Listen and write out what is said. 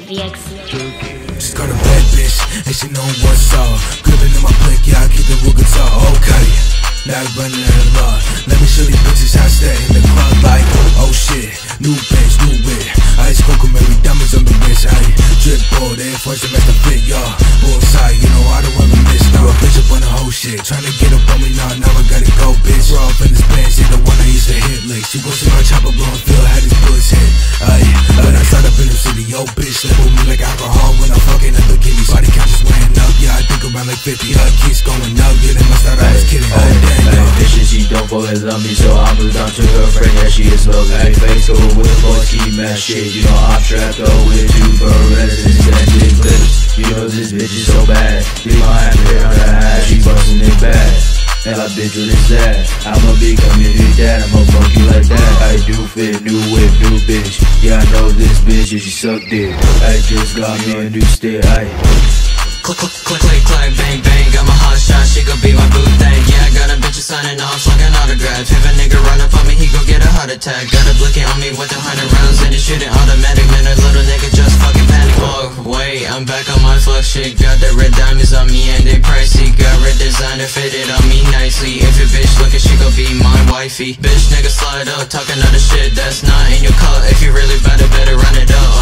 VX. Just got a bad bitch, and she know what's up. Gripping in my blick, yeah, I keep the wood guitar. Okay, now running out of law. Let me show these bitches how I stay in the club like, oh shit, new bitch, new wit. Ice cocoa, Mary, diamonds on the wrist. Ayy, drip ball, they first semester fit, y'all. Bullseye, you know I don't ever miss. Now a bitch up on the whole shit, tryna get up on me now I gotta go, bitch. Raw up in this band, she the one I used to hit licks. She gon' see my chopper blowin' feel how these bullets hit. Ayy, when I start up in the city, yo bitch, they with me like alcohol when I'm fucking at the bikini. Body count just weighing up, yeah, I think around like 50. Her keeps going up, yeah, they must thought I was kidding. Oh damn, yo. Bitches, she don't fucking love me, so I moved on to her friend, yeah, she is lovely. Ay, face go with boys, keep mad shit. You know I'm trapped though with two Berettas and extended clips. You know this bitch is so bad. Leave my hand here on her hat, she bustin' it bad. And I bitch what is that? I'm a big community dad, I'm a funky like that. I do fit, new whip, new bitch. Yeah, I know this bitch, yeah, she suck dick. I just got me a new stick, ayy. Click, click, click, click, clack, bang, bang. Got my hot shot, she gon' be my boo thing. Yeah, I got a bitch signing off like an autograph. If a nigga run up on me, he gon' get a heart attack. Got a blicking on me with 100 rounds and it's shooting automatic. Man, a little nigga just fucking panic. Oh, wait, I'm back on my fuck shit. Got the red diamonds on me and they pricey. Got red designer fitted on me nicely. If your bitch looking, she gon' be my wifey. Bitch, nigga slide up, talking other shit that's not in your cut. If you really better run it up.